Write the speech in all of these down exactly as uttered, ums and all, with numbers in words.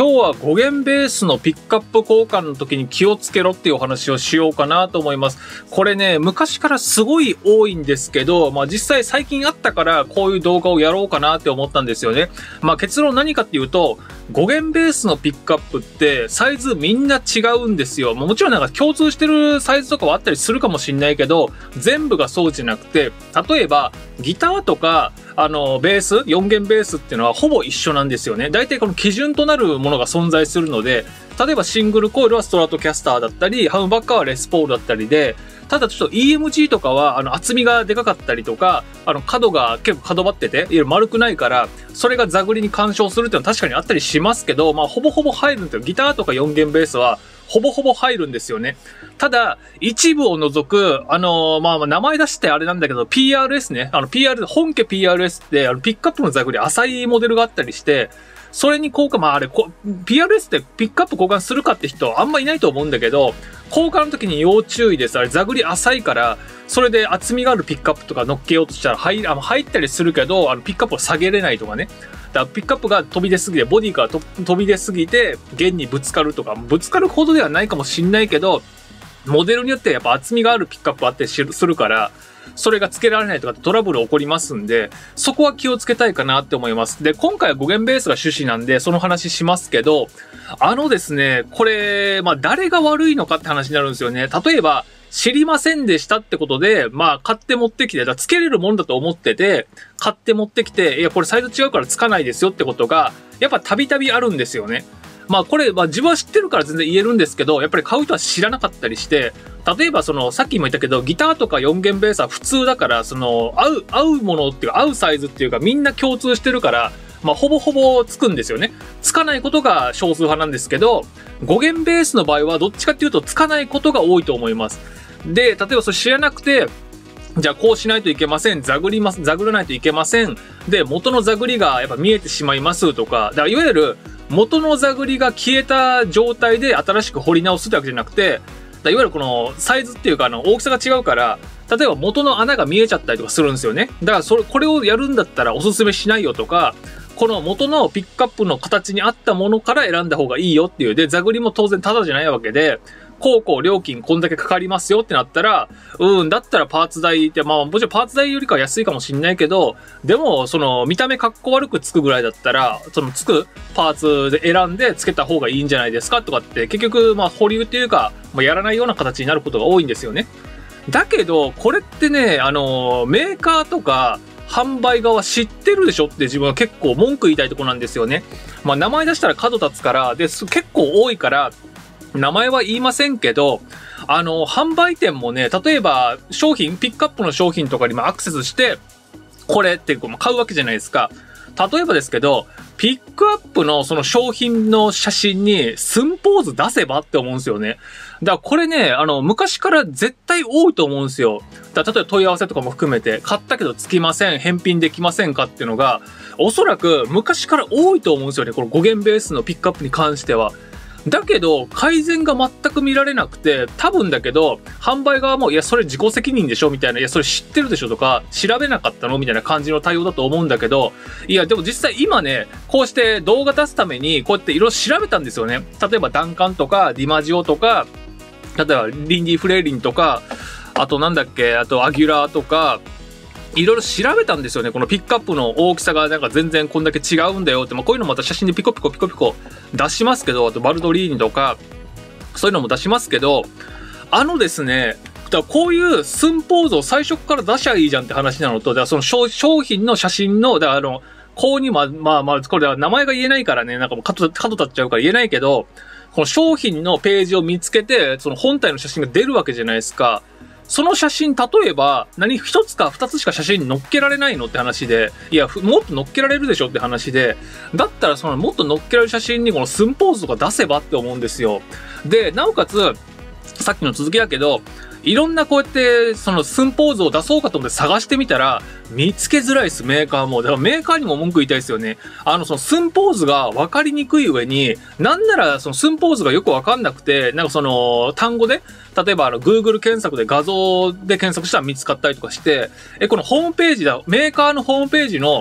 今日はご弦ベースのピックアップ交換の時に気をつけろっていうお話をしようかなと思います。これね、昔からすごい多いんですけど、まあ実際最近あったからこういう動画をやろうかなって思ったんですよね。まあ結論何かっていうと、ご弦ベースのピックアップってサイズみんな違うんですよ。もちろんなんか共通してるサイズとかはあったりするかもしんないけど、全部がそうじゃなくて、例えばギターとかあのベース、よん弦ベースっていうのはほぼ一緒なんですよね。大体この基準となるものが存在するので、例えばシングルコイルはストラトキャスターだったり、ハムバッカーはレスポールだったりで、ただちょっと イーエムジー とかはあの厚みがでかかったりとか、あの角が結構角張ってて、いわゆる丸くないから、それがザグリに干渉するっていうのは確かにあったりしますけど、まあほぼほぼ入るんですよ。ギターとかよん弦ベースはほぼほぼ入るんですよね。ただ、一部を除く、あのー、まあ、名前出してあれなんだけど、ピーアールエス ね。あの、ピーアール、本家 ピーアールエス って、あの、ピックアップのザグリ浅いモデルがあったりして、それに交換、まあ、あれ、ピーアールエス ってピックアップ交換するかって人あんまいないと思うんだけど、交換の時に要注意です。あれ、ザグリ浅いから、それで厚みがあるピックアップとか乗っけようとしたら入、あの入ったりするけど、あの、ピックアップを下げれないとかね。だからピックアップが飛び出すぎて、ボディから飛び出すぎて、弦にぶつかるとか、ぶつかるほどではないかもしんないけど、モデルによってやっぱ厚みがあるピックアップあってするから、それが付けられないとかトラブル起こりますんで、そこは気をつけたいかなって思います。で、今回はご弦ベースが趣旨なんで、その話しますけど、あのですね、これ、まあ誰が悪いのかって話になるんですよね。例えば、知りませんでしたってことで、まあ買って持ってきて、だから付けれるもんだと思ってて、買って持ってきて、いやこれサイズ違うから付かないですよってことが、やっぱたびたびあるんですよね。まあこれ、まあ自分は知ってるから全然言えるんですけど、やっぱり買う人は知らなかったりして、例えばその、さっきも言ったけど、ギターとかよん弦ベースは普通だから、その、合う、合うものっていうか、合うサイズっていうか、みんな共通してるから、まあほぼほぼつくんですよね。つかないことが少数派なんですけど、ご弦ベースの場合はどっちかっていうとつかないことが多いと思います。で、例えばそれ知らなくて、じゃあこうしないといけません。ザグります。ザグらないといけません。で、元のザグりがやっぱ見えてしまいますとか、だからいわゆる元のザグりが消えた状態で新しく彫り直すってわけじゃなくて、いわゆるこのサイズっていうかあの大きさが違うから、例えば元の穴が見えちゃったりとかするんですよね。だからそれ、これをやるんだったらおすすめしないよとか、この元のピックアップの形に合ったものから選んだ方がいいよっていう。で、ザグりも当然タダじゃないわけで、こうこう料金こんだけかかりますよってなったら、うん、だったらパーツ代って、まあもちろんパーツ代よりかは安いかもしんないけど、でもその見た目かっこ悪くつくぐらいだったら、そのつくパーツで選んでつけた方がいいんじゃないですかとかって、結局まあ保留っていうか、まあ、やらないような形になることが多いんですよね。だけど、これってね、あの、メーカーとか、販売側知ってるでしょって自分は結構文句言いたいとこなんですよね。まあ名前出したら角立つから、で、結構多いから、名前は言いませんけど、あの、販売店もね、例えば商品、ピックアップの商品とかにもアクセスして、これって買うわけじゃないですか。例えばですけど、ピックアップのその商品の写真に寸ポーズ出せばって思うんですよね。だからこれね、あの、昔から絶対多いと思うんですよ。だから例えば問い合わせとかも含めて、買ったけどつきません、返品できませんかっていうのが、おそらく昔から多いと思うんですよね。このご弦ベースのピックアップに関しては。だけど、改善が全く見られなくて、多分だけど、販売側も、いや、それ自己責任でしょみたいな、いや、それ知ってるでしょとか、調べなかったのみたいな感じの対応だと思うんだけど、いや、でも実際今ね、こうして動画出すために、こうやっていろいろ調べたんですよね。例えば、ダンカンとか、ディマジオとか、例えば、リンディ・フレーリンとか、あとなんだっけ、あと、アギュラーとか、いろいろ調べたんですよね。このピックアップの大きさがなんか全然こんだけ違うんだよって、まあ、こういうのまた写真でピコピコピコピコ出しますけど、あとバルドリーニとか、そういうのも出しますけど、あのですね、だからこういう寸ポーズを最初から出しゃいいじゃんって話なのと、だからその商品の写真の、だからあの、こうにも、まあまあ、これは名前が言えないからね、なんかもう角立っちゃうから言えないけど、この商品のページを見つけて、その本体の写真が出るわけじゃないですか。その写真、例えば、何一つか二つしか写真に載っけられないのって話で、いや、もっと載っけられるでしょって話で、だったらそのもっと載っけられる写真にこの寸ポーズとか出せばって思うんですよ。で、なおかつ、さっきの続きだけど、いろんなこうやって、その寸ポーズを出そうかと思って探してみたら、見つけづらいです、メーカーも。だからメーカーにも文句言いたいですよね。あの、その寸ポーズが分かりにくい上に、なんならその寸ポーズがよく分かんなくて、なんかその、単語で、例えばあの、Google 検索で画像で検索したら見つかったりとかして、え、このホームページだ、メーカーのホームページの、こ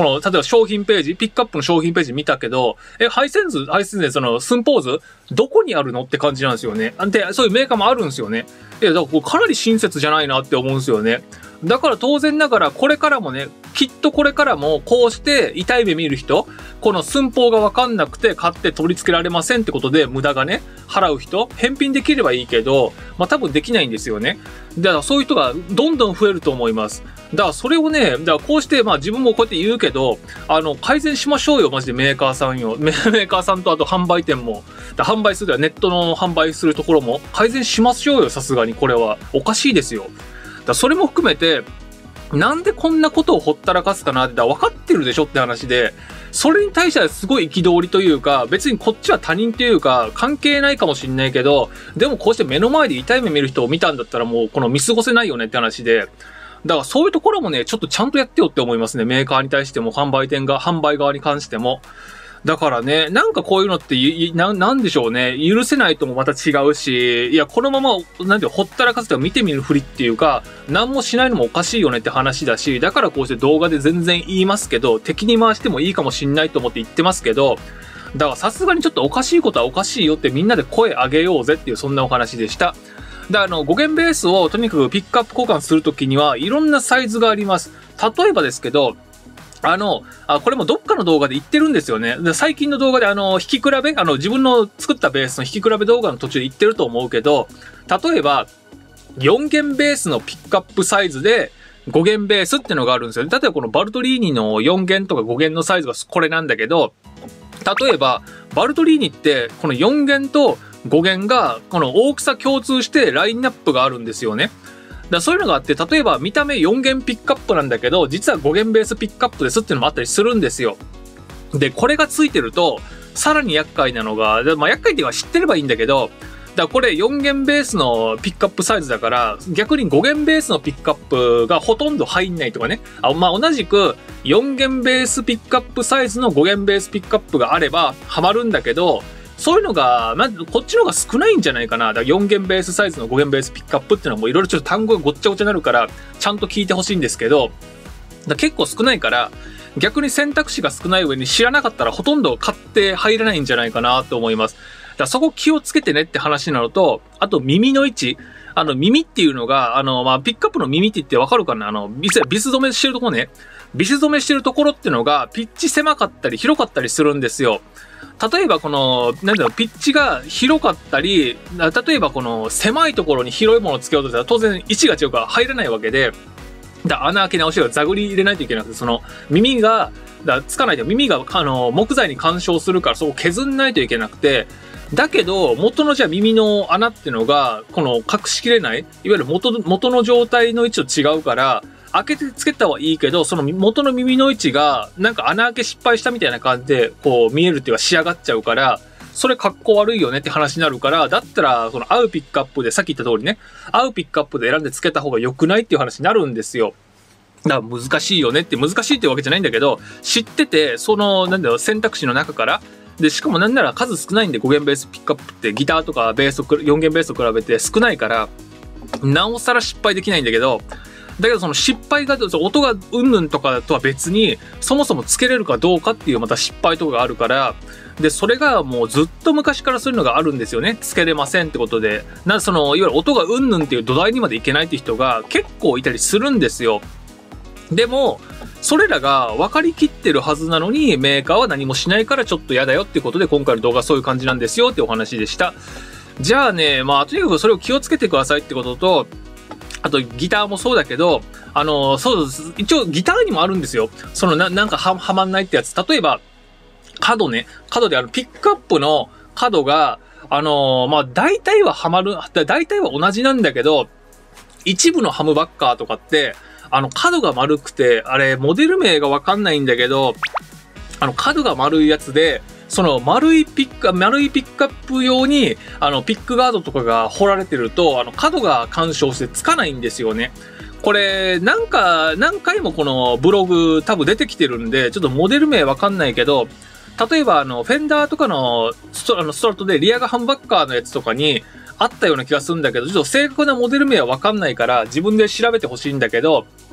この、例えば商品ページ、ピックアップの商品ページ見たけど、え、ハイセンス、ハイセンスでその、スンポーズどこにあるのって感じなんですよね。で、そういうメーカーもあるんですよね。いや、だからかなり親切じゃないなって思うんですよね。だから当然ながらこれからもね、きっとこれからもこうして痛い目見る人、この寸法がわかんなくて買って取り付けられませんってことで無駄がね、払う人、返品できればいいけど、まあ多分できないんですよね。だからそういう人がどんどん増えると思います。だからそれをね、だからこうしてまあ自分もこうやって言うけど、あの、改善しましょうよ、マジでメーカーさんよ。メーカーさんとあと販売店も。販売する、ネットの販売するところも改善しましょうよ、さすがにこれは。おかしいですよ。だそれも含めて、なんでこんなことをほったらかすかなって分かってるでしょって話で、それに対してはすごい憤りというか、別にこっちは他人というか、関係ないかもしんないけど、でもこうして目の前で痛い目見る人を見たんだったらもうこの見過ごせないよねって話で、だからそういうところもね、ちょっとちゃんとやってよって思いますね。メーカーに対しても、販売店が、販売側に関しても。だからね、なんかこういうのってな、なんでしょうね。許せないともまた違うし、いや、このまま、なんていうほったらかすとか見てみるふりっていうか、何もしないのもおかしいよねって話だし、だからこうして動画で全然言いますけど、敵に回してもいいかもしんないと思って言ってますけど、だからさすがにちょっとおかしいことはおかしいよってみんなで声上げようぜっていうそんなお話でした。で、あの、ご弦ベースをとにかくピックアップ交換するときにはいろんなサイズがあります。例えばですけど、あの、あ、これもどっかの動画で言ってるんですよね。で最近の動画であの、弾き比べ、あの、自分の作ったベースの弾き比べ動画の途中で言ってると思うけど、例えば、よん弦ベースのピックアップサイズで、ご弦ベースっていうのがあるんですよね。例えばこのバルトリーニのよん弦とかご弦のサイズがこれなんだけど、例えば、バルトリーニってこのよん弦とご弦がこの大きさ共通してラインナップがあるんですよね。だそういうのがあって、例えば見た目よん弦ピックアップなんだけど、実はご弦ベースピックアップですっていうのもあったりするんですよ。で、これがついてると、さらに厄介なのが、まあ厄介っていうのは知ってればいいんだけど、だからこれよん弦ベースのピックアップサイズだから、逆にご弦ベースのピックアップがほとんど入んないとかね。あまあ同じくよん弦ベースピックアップサイズのご弦ベースピックアップがあればハマるんだけど、そういうのが、まずこっちの方が少ないんじゃないかな。だからよん弦ベースサイズのご弦ベースピックアップっていうのはもういろいろちょっと単語がごっちゃごちゃになるから、ちゃんと聞いてほしいんですけど、だ結構少ないから、逆に選択肢が少ない上に知らなかったらほとんど買って入らないんじゃないかなと思います。だからそこ気をつけてねって話なのと、あと耳の位置。あの耳っていうのが、あの、まあ、ピックアップの耳って言ってわかるかなあの、ビス、ビス止めしてるところね。ビス止めしてるところっていうのが、ピッチ狭かったり広かったりするんですよ。例えばこの、なんだろう、ピッチが広かったり、例えばこの狭いところに広いものをつけようとしたら当然位置が違うから入らないわけで、だ穴開け直しがザグリ入れないといけなくて、その耳が、だつかないと耳があの木材に干渉するからそこ削んないといけなくて、だけど元のじゃあ耳の穴っていうのがこの隠しきれない、いわゆる元、元の状態の位置と違うから、開けてつけたはいいけど、その元の耳の位置が、なんか穴開け失敗したみたいな感じで、こう見えるっていうか仕上がっちゃうから、それ格好悪いよねって話になるから、だったら、その合うピックアップで、さっき言った通りね、合うピックアップで選んでつけた方が良くないっていう話になるんですよ。だから難しいよねって、難しいってわけじゃないんだけど、知ってて、その、なんだろう、選択肢の中から、で、しかもなんなら数少ないんでご弦ベースピックアップってギターとかベースと、よん弦ベースと比べて少ないから、なおさら失敗できないんだけど、だけどその失敗が、音がうんぬんとかとは別に、そもそもつけれるかどうかっていうまた失敗とかがあるから、で、それがもうずっと昔からそういうのがあるんですよね。つけれませんってことで。なその、いわゆる音がうんぬんっていう土台にまでいけないって人が結構いたりするんですよ。でも、それらが分かりきってるはずなのに、メーカーは何もしないからちょっと嫌だよっていうことで、今回の動画はそういう感じなんですよってお話でした。じゃあね、まあ、とにかくそれを気をつけてくださいってことと、あとギターもそうだけど、あの、そうです。一応ギターにもあるんですよ。そのな、なんかは、はまんないってやつ。例えば、角ね。角であの、ピックアップの角が、あのー、まあ、大体ははまる、大体は同じなんだけど、一部のハムバッカーとかって、あの、角が丸くて、あれ、モデル名がわかんないんだけど、あの、角が丸いやつで、その丸いピック、丸いピックアップ用に、あの、ピックガードとかが掘られてると、あの、角が干渉してつかないんですよね。これ、なんか、何回もこのブログ多分出てきてるんで、ちょっとモデル名わかんないけど、例えばあの、フェンダーとかのスト、あのストラットでリアがハンバッカーのやつとかにあったような気がするんだけど、ちょっと正確なモデル名はわかんないから自分で調べてほしいんだけど、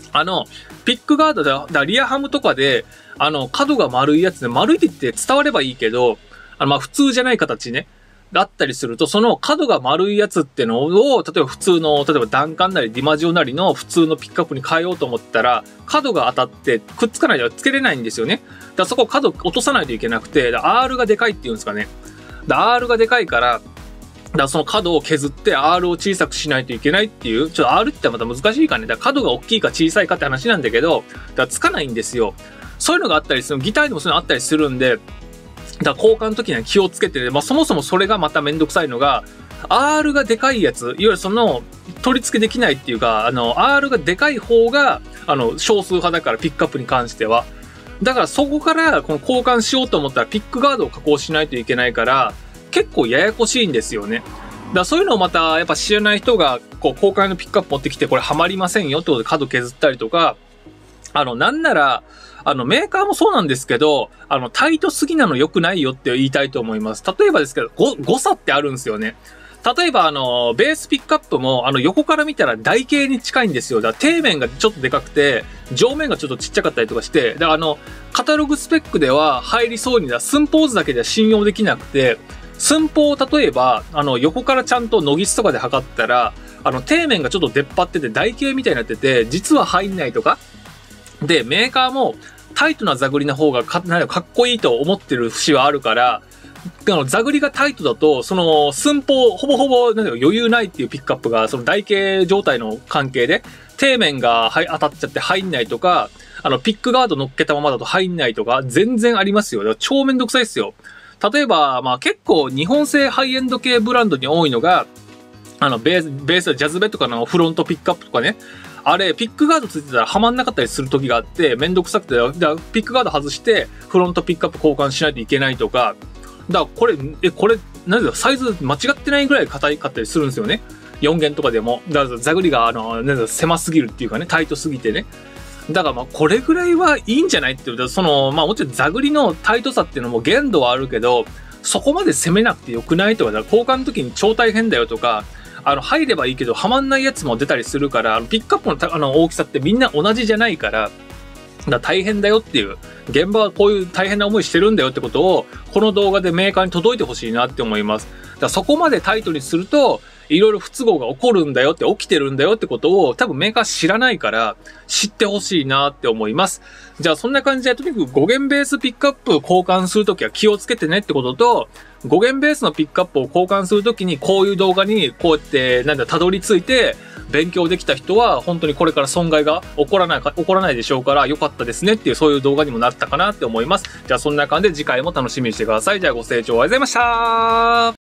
あの、ピックガードだ、だリアハムとかで、あの、角が丸いやつで、丸いって言って伝わればいいけど、あの、まあ、普通じゃない形ね。だったりすると、その角が丸いやつってのを、例えば普通の、例えばダンカンなりディマジオなりの普通のピックアップに変えようと思ったら、角が当たってくっつかないとつけれないんですよね。だからそこ角落とさないといけなくて、アール がでかいっていうんですかね。だ アール がでかいから、だからその角を削って アール を小さくしないといけないっていう、ちょっと アール ってまた難しいかね。だから角が大きいか小さいかって話なんだけど、だからつかないんですよ。そういうのがあったりする、ギターにもそういうのあったりするんで、だから交換の時には気をつけてね、まあそもそもそれがまためんどくさいのが、アール がでかいやつ、いわゆるその取り付けできないっていうか、あの アール がでかい方が、あの少数派だからピックアップに関しては。だからそこからこの交換しようと思ったらピックガードを加工しないといけないから、結構ややこしいんですよね。だからそういうのをまたやっぱ知らない人がこう交換のピックアップ持ってきてこれハマりませんよってことで角削ったりとか、あのなんなら、あの、メーカーもそうなんですけど、あの、タイトすぎなの良くないよって言いたいと思います。例えばですけど、ご誤差ってあるんですよね。例えば、あの、ベースピックアップも、あの、横から見たら台形に近いんですよ。だから底面がちょっとでかくて、上面がちょっとちっちゃかったりとかして、だからあの、カタログスペックでは入りそうにだ、寸法図だけでは信用できなくて、寸法を例えば、あの、横からちゃんとノギスとかで測ったら、あの、底面がちょっと出っ張ってて台形みたいになってて、実は入んないとか、で、メーカーもタイトな座繰りの方が か, なんかかっこいいと思ってる節はあるから、あの座繰りがタイトだと、その寸法、ほぼほぼなんか余裕ないっていうピックアップが、その台形状態の関係で、底面がはい当たっちゃって入んないとか、あの、ピックガード乗っけたままだと入んないとか、全然ありますよ。だから超めんどくさいですよ。例えば、まあ結構日本製ハイエンド系ブランドに多いのが、あの、ベース、ベース、ジャズベとかのフロントピックアップとかね。あれ、ピックガードついてたらはまんなかったりする時があって、めんどくさくて、だピックガード外して、フロントピックアップ交換しないといけないとか、だからこれ、え、これ、なんだサイズ間違ってないぐらい硬いかったりするんですよね。よん弦とかでも。だから座繰りが、あの、なんだ狭すぎるっていうかね、タイトすぎてね。だからまあ、これぐらいはいいんじゃないって言うと、その、まあもちろん座繰りのタイトさっていうのも限度はあるけど、そこまで攻めなくてよくないとか、だから交換の時に超大変だよとか、あの、入ればいいけど、はまんないやつも出たりするから、ピックアップのあの大きさってみんな同じじゃないから、だ大変だよっていう、現場はこういう大変な思いしてるんだよってことを、この動画でメーカーに届いてほしいなって思います。だからそこまでタイトにすると、いろいろ不都合が起こるんだよって、起きてるんだよってことを、多分メーカー知らないから、知ってほしいなって思います。じゃあそんな感じで、とにかくご弦ベースピックアップ交換するときは気をつけてねってことと、ご弦ベースのピックアップを交換するときに、こういう動画にこうやって、なんだ、たどり着いて、勉強できた人は、本当にこれから損害が起こらないか、起こらないでしょうから、良かったですねっていう、そういう動画にもなったかなって思います。じゃあそんな感じで次回も楽しみにしてください。じゃあご清聴ありがとうございました。